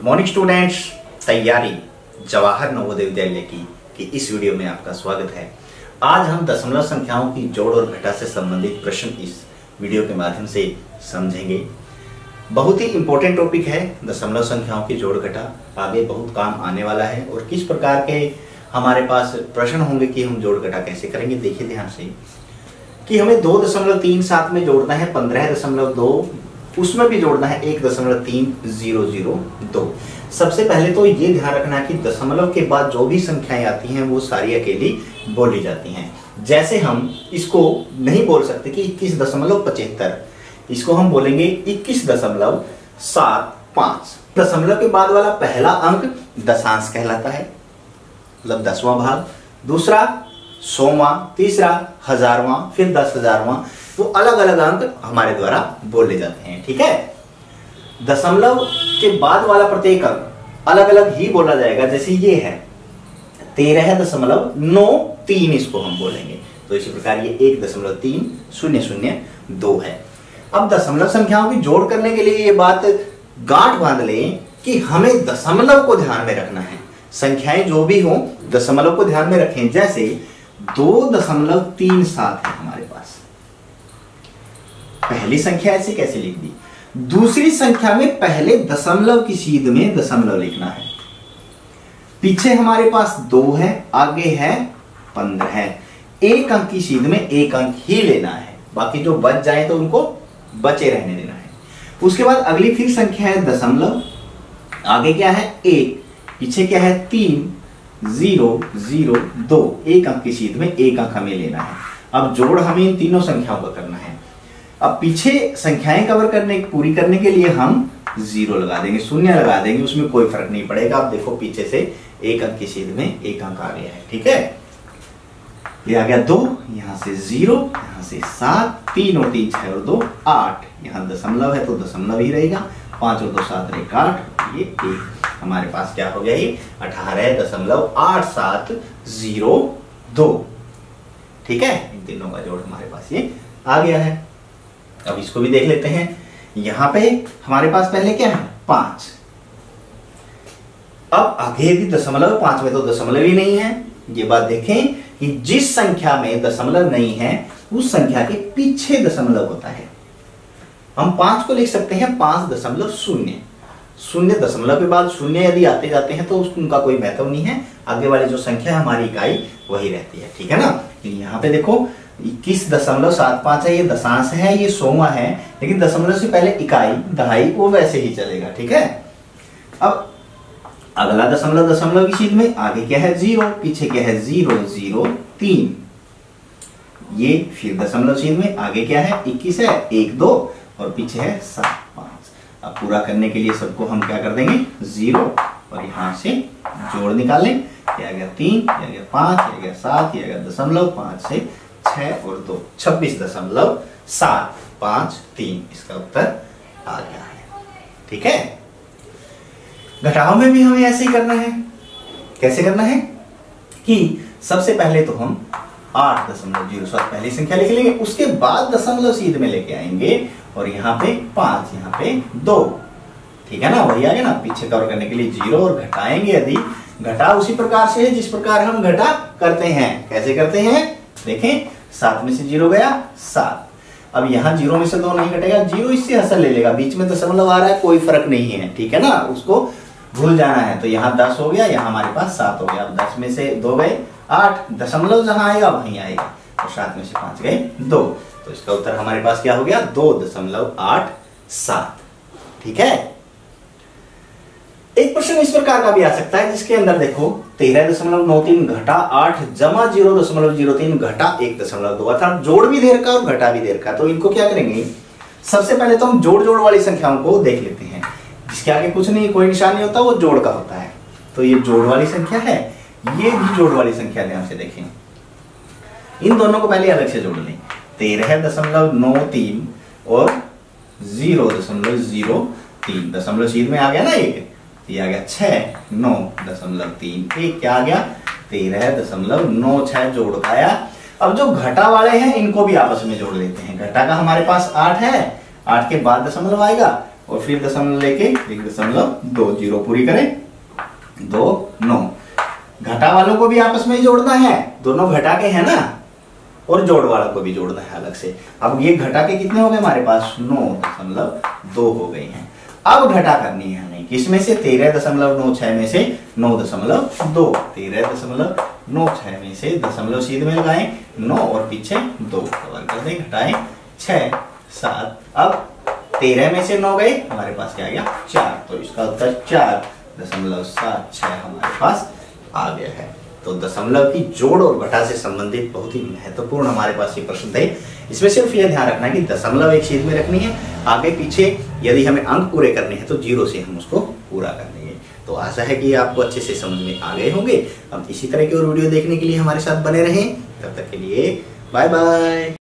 Morning students, तैयारी जवाहर नवोदय विद्यालय की इस वीडियो में आपका स्वागत है। आज हम दशमलव संख्याओं की जोड़ और घटा से संबंधित प्रश्न इस वीडियो के माध्यम से समझेंगे। बहुत ही इंपॉर्टेंट टॉपिक है दशमलव संख्याओं की जोड़ घटा, आगे बहुत काम आने वाला है। और किस प्रकार के हमारे पास प्रश्न होंगे कि हम जोड़ घटा कैसे करेंगे। देखिए ध्यान से कि हमें 2.37 में जोड़ना है 15.2, उसमें भी जोड़ना है 1.3002। सबसे पहले तो ये ध्यान रखना है कि दशमलव के बाद जो भी संख्याएं आती हैं वो सारी अकेली बोली जाती हैं। जैसे हम इसको नहीं बोल सकते कि 21.75, इसको हम बोलेंगे 21.75। दशमलव के बाद वाला पहला अंक दशांश कहलाता है, मतलब 10वां भाग, दूसरा 100वां, तीसरा 1000वां, फिर 10,000वां। तो अलग अलग अंक हमारे द्वारा बोले जाते हैं, ठीक है। दशमलव के बाद वाला प्रत्येक अंक अलग अलग ही बोला जाएगा। जैसे ये है 13.93, इसको हम बोलेंगे। तो इसी प्रकार ये 1.3002 है। अब दशमलव संख्याओं की जोड़ करने के लिए ये बात गांठ बांध लें कि हमें दशमलव को ध्यान में रखना है। संख्याएं जो भी हों दशमलव को ध्यान में रखें। जैसे 2.37 है हमारे पास, पहली संख्या ऐसे कैसे लिख दी। दूसरी संख्या में पहले दशमलव की सीध में दशमलव लिखना है। पीछे हमारे पास 2 है, आगे है 15 है। एक अंक की सीध में एक अंक ही लेना है, बाकी जो बच जाए तो उनको बचे रहने देना है। उसके बाद अगली फिर संख्या है दशमलव, आगे क्या है 1, पीछे क्या है 3,0,0,2। एक अंक की सीध में एक अंक हमें लेना है। अब जोड़ हमें इन तीनों संख्याओं का करना है। अब पीछे संख्याएं कवर पूरी करने के लिए हम 0 लगा देंगे, शून्य लगा देंगे, उसमें कोई फर्क नहीं पड़ेगा। आप देखो पीछे से एक अंक की सीध में एक अंक आ गया है, ठीक है। ये आ गया 2, यहां से 0, यहां से 7, 3 और 3 6 और 2 8। यहां दशमलव है तो दशमलव ही रहेगा। 5 और 2 7 और 1 8, ये 1। हमारे पास क्या हो गया, ये 18.8702, ठीक है। इन तीनों का जोड़ हमारे पास ये आ गया है। अब इसको भी देख लेते हैं। यहां पे हमारे पास पहले क्या है 5। अब आगे भी दशमलव, 5 में तो दशमलव ही नहीं है। ये बात देखें कि जिस संख्या में दशमलव नहीं है उस संख्या के पीछे दशमलव होता है। हम 5 को लिख सकते हैं 5.0। शून्य दशमलव के बाद शून्य यदि आते जाते हैं तो उनका कोई महत्व नहीं है। आगे वाली जो संख्या है हमारी इकाई वही रहती है, ठीक है ना। यहाँ पे देखो 21.75 है, ये दशांश है, ये 100वां है, लेकिन दशमलव से पहले इकाई दहाई वो वैसे ही चलेगा, ठीक है। अब अगला दशमलव दशमलव की सीध में, आगे क्या है 0, पीछे क्या है 0,0,3। ये फिर दशमलव सीध में, आगे क्या है 21 है, 1 2 और पीछे है 7 5। अब पूरा करने के लिए सबको हम क्या कर देंगे 0 और यहां से जोड़ निकालें। ये आ गया 3, ये आ गया 5, ये आ गया 7, ये आ गया दशमलव, 5 से 6 और 2 26.753। इसका उत्तर आ गया है, ठीक है। घटाओं में भी हमें ऐसे ही करना है। कैसे करना है कि सबसे पहले तो हम 8.07 पहली संख्या लिख लेंगे, उसके बाद दशमलव सीध में लेके आएंगे और यहाँ पे 5, यहाँ पे 2, ठीक है ना। वही आ गया ना, पीछे कवर करने के लिए 0 और घटाएंगे यदि। घटा उसी प्रकार से है जिस प्रकार हम घटा करते हैं। कैसे करते हैं देखें, 7 में से 0 गया 7। अब यहाँ 0 में से 2 नहीं घटेगा, 0 इससे हसल ले लेगा, बीच में दशमलव आ रहा है, कोई फर्क नहीं है, ठीक है ना, उसको भूल जाना है। तो यहाँ 10 हो गया, यहाँ हमारे पास 7 हो गया। अब 10 में से 2 गए 8, दशमलव जहां आएगा वहीं आएगा, और 7 में से 5 गए 2। तो इसका उत्तर हमारे पास क्या हो गया 2.87, ठीक है। एक प्रश्न इस प्रकार का भी आ सकता है जिसके अंदर देखो 13.93 घटा 8 जमा 0.03 घटा 1.2, अर्थात जोड़ भी देर का और घटा भी देर का। तो इनको क्या करेंगे, सबसे पहले तो हम जोड़ वाली संख्याओं को देख लेते हैं। जिसके आगे कुछ नहीं, कोई निशान नहीं होता, वो जोड़ का होता है। तो ये जोड़ वाली संख्या है, ये भी जोड़ वाली संख्या ध्यान से देखें। इन दोनों को पहले अलग से जोड़ लें। 13.93 और 0.03 दशमलव सीध में आ गया ना एक, ये आ गया 6,9.3। एक क्या आ गया 13.96 जोड़ का आया। अब जो घटा वाले हैं इनको भी आपस में जोड़ लेते हैं। घटा का हमारे पास 8 है, 8 के बाद दशमलव आएगा और फिर दशमलव लेके 1.2 जीरो पूरी करें 2 9। घटा वालों को भी आपस में जोड़ना है, दोनों घटा के है ना, और जोड़ वालों को भी जोड़ना है अलग से। अब ये घटा के कितने हो गए हमारे पास 9.2 हो गए हैं। अब घटा करनी है हमें किसमें से 13.96 में से 9.2। 13.96 में से दशमलव सीध में लगाएं 9 और पीछे 2 कवर कर दें, घटाएं 6 7। अब 13 में से 9 गए, हमारे पास क्या आ गया 4, तो इसका उत्तर 4.76 हमारे पास आ गया है। तो दशमलव की जोड़ और घटा से संबंधित बहुत ही महत्वपूर्ण हमारे पास ये प्रश्न थे। इसमें सिर्फ ये ध्यान रखना है कि दशमलव एक सीध में रखनी है, आगे पीछे यदि हमें अंक पूरे करने हैं तो जीरो से हम उसको पूरा कर लेंगे। तो आशा है कि आपको अच्छे से समझ में आ गए होंगे। अब इसी तरह की और वीडियो देखने के लिए हमारे साथ बने रहें। तब तक के लिए बाय बाय।